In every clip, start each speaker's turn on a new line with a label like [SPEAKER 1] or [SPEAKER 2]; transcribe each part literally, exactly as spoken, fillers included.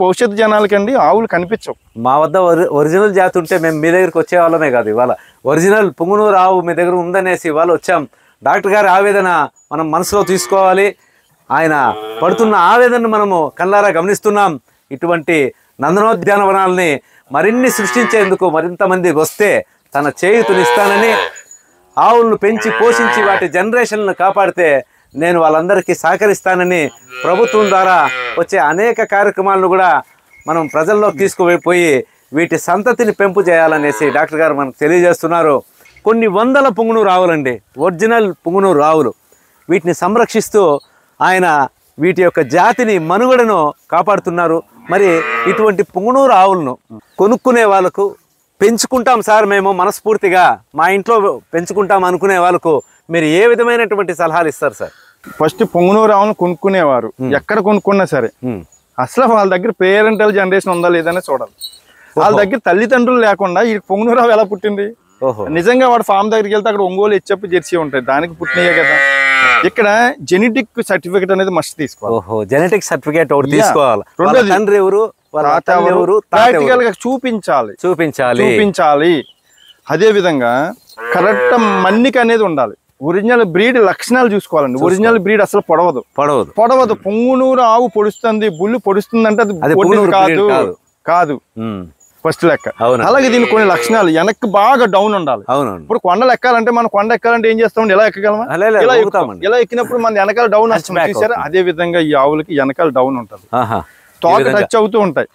[SPEAKER 1] భవిష్యత్తు జనాలకండి ఆవులు కనిపించవు.
[SPEAKER 2] మా వద్ద ఒరిజినల్ జాతి ఉంటే మేము మీ దగ్గరికి వచ్చే వాళ్ళమే కాదు, ఇవాళ ఒరిజినల్ పుంగనూరు ఆవు మీ దగ్గర ఉందనేసి ఇవాళ వచ్చాం. డాక్టర్ గారి ఆవేదన మనం మనసులో తీసుకోవాలి. ఆయన పడుతున్న ఆవేదనను మనము కళ్ళారా గమనిస్తున్నాం. ఇటువంటి నందనోద్యానవనాలని మరిన్ని సృష్టించేందుకు మరింత మంది వస్తే తన చేయూతనిస్తానని, ఆవులను పెంచి పోషించి వాటి జనరేషన్లను కాపాడితే నేను వాళ్ళందరికీ సహకరిస్తానని ప్రభుత్వం ద్వారా వచ్చే అనేక కార్యక్రమాలను కూడా మనం ప్రజల్లోకి తీసుకుపోయి వీటి సంతతిని పెంపు చేయాలనేసి డాక్టర్ గారు మనకు తెలియజేస్తున్నారు. కొన్ని వందల పుంగనూరు ఆవులండి, ఒరిజినల్ పుంగనూరు ఆవులు. వీటిని సంరక్షిస్తూ ఆయన వీటి యొక్క జాతిని మనుగడను కాపాడుతున్నారు. మరి ఇటువంటి పుంగనూరు ఆవులను కొనుక్కునే వాళ్ళకు, పెంచుకుంటాం సార్ మేము మనస్ఫూర్తిగా మా ఇంట్లో పెంచుకుంటాం అనుకునే వాళ్ళకు మీరు ఏ విధమైనటువంటి సలహాలు ఇస్తారు సార్?
[SPEAKER 1] ఫస్ట్ పుంగనూరు ఆవులను కొనుక్కునేవారు ఎక్కడ కొనుక్కున్నా సరే అసలు వాళ్ళ దగ్గర పేరెంటల్ జనరేషన్ ఉందా లేదనే చూడాలి. వాళ్ళ దగ్గర తల్లిదండ్రులు లేకుండా ఈ పుంగనూరు ఆవు ఎలా పుట్టింది? నిజంగా వాడు ఫామ్ దగ్గరికి వెళ్తే అక్కడ ఒంగోలు హెచ్ఎఫ్ జెర్సీ ఉంటాయి, దానికి పుట్టినయే కదా. ఇక్కడ జెనెటిక్ సర్టిఫికేట్ అనేది మస్ట్ తీసుకోవాలి.
[SPEAKER 2] జెనెటిక్ సర్టిఫికేట్ ఒకటి తీసుకోవాలి. తండ్రి ఎవరు,
[SPEAKER 1] ప్రాక్టికల్ గా చూపించాలి చూపించాలి చూపించాలి అదే విధంగా కరెక్ట్ మన్నిక అనేది ఉండాలి. ఒరిజినల్ బ్రీడ్ లక్షణాలు చూసుకోవాలండి. ఒరిజినల్ బ్రీడ్ అసలు పొడవదు పొడవదు పొడవదు పుంగనూరు ఆవు పొడుస్తుంది, బుల్లు పొడుస్తుంది అంటే అది కాదు కాదు ఫస్ట్ లెక్క. అలాగే దీనికి కొన్ని లక్షణాలు వెనక్కి బాగా డౌన్ ఉండాలి. ఇప్పుడు కొండలు ఎక్కాలంటే మనం కొండ ఎక్కాలంటే ఏం చేస్తాం, ఎలా ఎక్కగలమా? ఇలా ఇలా ఎక్కినప్పుడు మన వెనకాల డౌన్ వస్తుంది చూసారా? అదే విధంగా ఈ ఆవులకి వెనకాల డౌన్ ఉంటుంది, తోక టచ్ అవుతూ ఉంటాయి,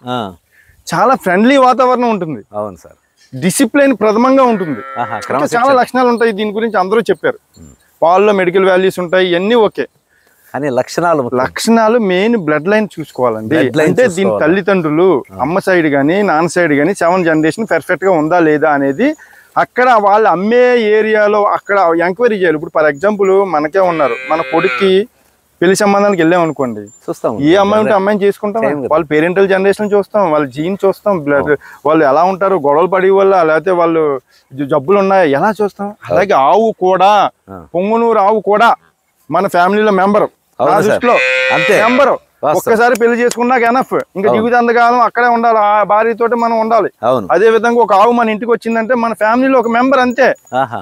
[SPEAKER 1] చాలా ఫ్రెండ్లీ వాతావరణం ఉంటుంది. అవును సార్. డిసిప్లిన్ ప్రథమంగా ఉంటుంది. చాలా లక్షణాలు ఉంటాయి. దీని గురించి అందరూ చెప్పారు. పాల్లో మెడికల్ వాల్యూస్ ఉంటాయి, ఇవన్నీ ఓకే.
[SPEAKER 2] కానీ లక్షణాలు
[SPEAKER 1] లక్షణాలు మెయిన్ బ్లడ్ లైన్ చూసుకోవాలండి. అంటే దీని తల్లిదండ్రులు అమ్మ సైడ్ కానీ నాన్న సైడ్ కానీ సెవెన్ జనరేషన్ పర్ఫెక్ట్ గా ఉందా లేదా అనేది అక్కడ వాళ్ళు అమ్మే ఏరియాలో అక్కడ ఎంక్వైరీ చేయాలి. ఇప్పుడు ఫర్ ఎగ్జాంపుల్ మనకే ఉన్నారు, మన కొడుక్కి పెళ్లి సంబంధానికి వెళ్ళాం అనుకోండి, చూస్తాం ఏ అమ్మాయి ఉంటే అమ్మాయిని చేసుకుంటాం. వాళ్ళ పేరెంటల్ జనరేషన్ చూస్తాం, వాళ్ళ జీన్ చూస్తాం, బ్లడ్ వాళ్ళు ఎలా ఉంటారు, గొడవలు పడి వల్ల లేకపోతే వాళ్ళు జబ్బులు ఉన్నాయా ఎలా చూస్తాం. అలాగే ఆవు కూడా, పుంగనూరు ఆవు కూడా మన ఫ్యామిలీలో మెంబర్, నా దృష్టిలో మెంబర్. ఒక్కసారి పెళ్లి చేసుకున్నాక ఎనఫ్, ఇంకా జీవితాంతకాలం అక్కడే ఉండాలి, ఆ భార్యతోటి మనం ఉండాలి. అదే విధంగా ఒక ఆవు మన ఇంటికి వచ్చిందంటే మన ఫ్యామిలీలో ఒక మెంబర్ అంతే.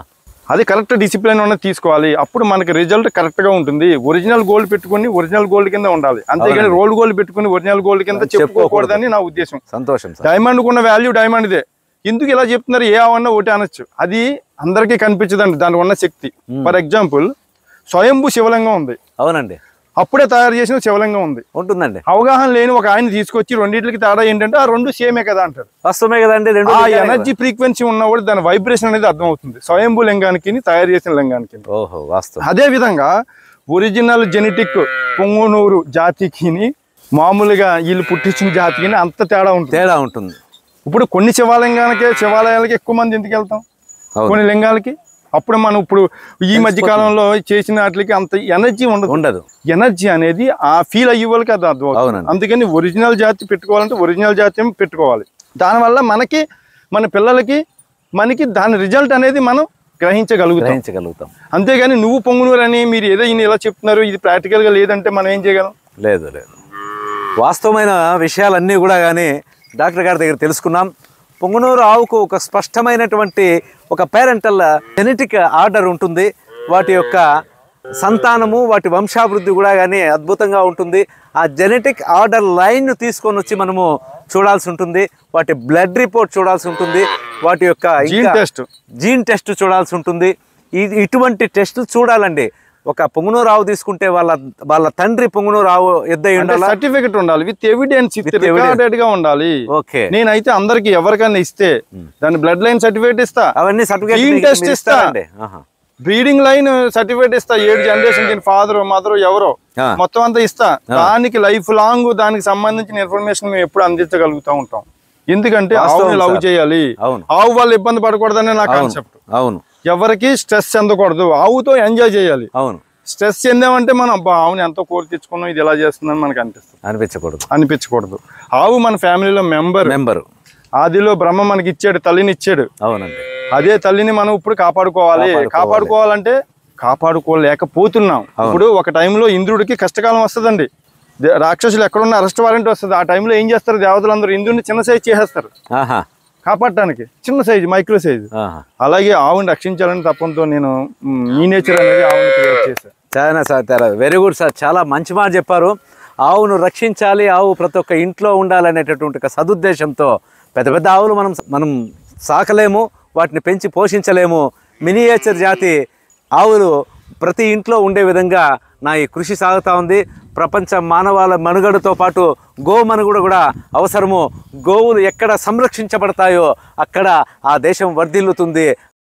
[SPEAKER 1] అది కరెక్ట్ డిసిప్లిన్ ఉన్నది తీసుకోవాలి. అప్పుడు మనకి రిజల్ట్ కరెక్ట్ గా ఉంటుంది. ఒరిజినల్ గోల్డ్ పెట్టుకుని ఒరిజినల్ గోల్డ్ కింద ఉండాలి, అంతేగాని రోల్డ్ గోల్డ్ పెట్టుకుని ఒరిజినల్ గోల్డ్ కింద చెప్పుకోకూడదని నా ఉద్దేశం.
[SPEAKER 2] సంతోషం.
[SPEAKER 1] డైమండ్ ఉన్న వాల్యూ డైమండ్ దే. ఎందుకు ఇలా చెప్తున్నారు? ఏ ఆవన్నా ఒకటి అనొచ్చు, అది అందరికీ కనిపించదండి దానికి ఉన్న శక్తి. ఫర్ ఎగ్జాంపుల్ స్వయంభూ శివలింగం ఉంది, అవునండి, అప్పుడే తయారు చేసిన శివలింగం ఉంది ఉంటుందండి. అవగాహన లేని ఒక ఆయన తీసుకొచ్చి రెండింటికి తేడా ఏంటంటే ఆ రెండు సేమే కదా అంటారు. వాస్తవమే కదండి. ఆ ఎనర్జీ ఫ్రీక్వెన్సీ ఉన్నవాడు దాని వైబ్రేషన్ అనేది అర్థం అవుతుంది స్వయంభూ లింగానికి తయారు చేసిన లింగానికి. ఓహో వాస్తవం. అదే విధంగా ఒరిజినల్ జెనెటిక్ పుంగనూరు జాతికి మామూలుగా వీళ్ళు పుట్టించిన జాతికి అంత తేడా ఉంటుంది తేడా ఉంటుంది ఇప్పుడు కొన్ని శివాలింగాలకే శివాలయాలకి ఎక్కువ మంది ఎందుకు వెళ్తాం, కొన్ని లింగాలకి. అప్పుడు మనం ఇప్పుడు ఈ మధ్య కాలంలో చేసిన వాటికి అంత ఎనర్జీ ఉండదు ఉండదు ఎనర్జీ అనేది ఆ ఫీల్ అయ్యే వాళ్ళకి అది అర్థం. అందుకని ఒరిజినల్ జాతి పెట్టుకోవాలంటే ఒరిజినల్ జాతి పెట్టుకోవాలి. దానివల్ల మనకి మన పిల్లలకి మనకి దాని రిజల్ట్ అనేది మనం గ్రహించగలుగుతాం గ్రహించగలుగుతాం అంతేగాని నువ్వు పొంగునూరు అని మీరు ఏదో ఈయన ఇలా చెప్తున్నారు ఇది ప్రాక్టికల్ గా లేదంటే మనం ఏం చేయగలం? లేదు లేదు వాస్తవమైన విషయాలన్నీ కూడా కానీ డాక్టర్ గారి దగ్గర తెలుసుకున్నాం. పుంగనూరు ఆవుకు ఒక స్పష్టమైనటువంటి ఒక పేరెంటల్ జెనెటిక్ ఆర్డర్ ఉంటుంది. వాటి యొక్క సంతానము వాటి వంశాభివృద్ధి కూడా కానీ అద్భుతంగా ఉంటుంది. ఆ జెనెటిక్ ఆర్డర్ లైన్ను తీసుకొని వచ్చి మనము చూడాల్సి ఉంటుంది. వాటి బ్లడ్ రిపోర్ట్ చూడాల్సి ఉంటుంది. వాటి యొక్క జీన్ టెస్ట్ జీన్ టెస్ట్ చూడాల్సి ఉంటుంది. ఇటువంటి టెస్ట్ చూడాలండి. ఒక పుంగనూరు ఆవు తీసుకుంటే వాళ్ళ వాళ్ళ తండ్రి పుంగనూరు ఆవు ఎద్ద సర్టిఫికెట్ ఉండాలి, విత్ ఎవిడెన్స్ రికార్డెడ్ గా ఉండాలి. ఓకే, నేనైతే అందరికి ఎవరికైనా ఇస్తే దాని బ్లడ్ లైన్ సర్టిఫికేట్ ఇస్తా, అవన్నీ సర్టిఫికేట్ టెస్ట్ ఇస్తా, బ్రీడింగ్ లైన్ సర్టిఫికేట్ ఇస్తా, ఏడు జనరేషన్ దీని ఫాదర్ మదర్ ఎవరో మొత్తం అంతా ఇస్తా. దానికి లైఫ్ లాంగ్ దానికి సంబంధించిన ఇన్ఫర్మేషన్ మేము ఎప్పుడు అందించగలుగుతా ఉంటాం. ఎందుకంటే ఆవుని లవ్ చేయాలి, ఆవు వాళ్ళు ఇబ్బంది పడకూడదనే నా కాన్సెప్ట్. అవును, ఎవరికి స్ట్రెస్ చెందకూడదు, ఆవుతో ఎంజాయ్ చేయాలి. అవును, స్ట్రెస్ చెందామంటే మనం అబ్బా ఆవుని ఎంతో కోరి తెచ్చుకున్నాం ఇది ఎలా చేస్తుందని మనకు అనిపిస్తుంది, అనిపించకూడదు అనిపించకూడదు ఆవు మన ఫ్యామిలీలో మెంబర్ మెంబర్ ఆదిలో బ్రహ్మ మనకి ఇచ్చాడు, తల్లిని ఇచ్చాడు. అవునండి, అదే తల్లిని మనం ఇప్పుడు కాపాడుకోవాలి. కాపాడుకోవాలంటే కాపాడుకోలేకపోతున్నాం. ఇప్పుడు ఒక టైంలో ఇంద్రుడికి కష్టకాలం వస్తుందండి. దే- రాక్షసులు ఎక్కడున్న అరెస్ట్ వారెంట్ వస్తుంది, ఆ టైంలో ఏం చేస్తారు దేవతలందరూ ఇంద్రుడిని చిన్న సైజు చేసేస్తారు
[SPEAKER 2] ఆహా
[SPEAKER 1] కాపాడటానికి, చిన్న సైజు మైక్రో సైజు.
[SPEAKER 2] ఆహా
[SPEAKER 1] అలాగే ఆవుని రక్షించాలని తప్పంతో నేను మ్, మీ నేచర్ అనేది ఆవుని క్రియేట్ చేశాను.
[SPEAKER 2] చాలా సార్ వెరీ గుడ్ సార్, చాలా మంచి మాట చెప్పారు. ఆవును రక్షించాలి, ఆవు ప్రతి ఒక్క ఇంట్లో ఉండాలనేటటువంటి ఒక సదుద్దేశంతో పెద్ద పెద్ద ఆవులు మనం మనం సాకలేము, వాటిని పెంచి పోషించలేము. మినియేచర్ జాతి ఆవులు ప్రతి ఇంట్లో ఉండే విధంగా నా ఈ కృషి సాగుతూ ఉంది. ప్రపంచ మానవాళ మనుగడతో పాటు గో మనుగడ కూడా అవసరము. గోవులు ఎక్కడ సంరక్షించబడతాయో అక్కడ ఆ దేశం వర్ధిల్లుతుంది,